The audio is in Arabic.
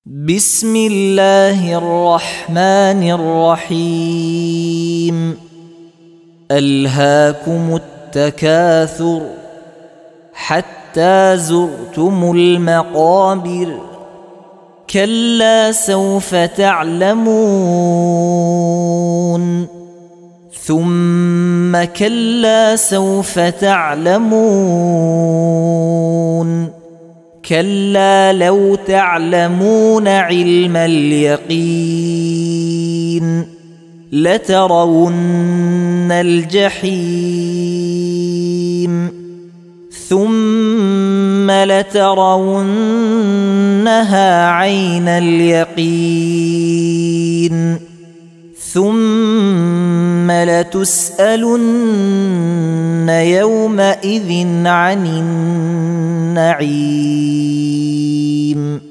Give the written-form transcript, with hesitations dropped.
بسم الله الرحمن الرحيم. ألهاكم التكاثر حتى زرتم المقابر، كلا سوف تعلمون ثم كلا سوف تعلمون، كلا لو تعلمون علم اليقين لترون الجحيم ثم لترونها عين اليقين ثم لتسألن يومئذ عن النعيم.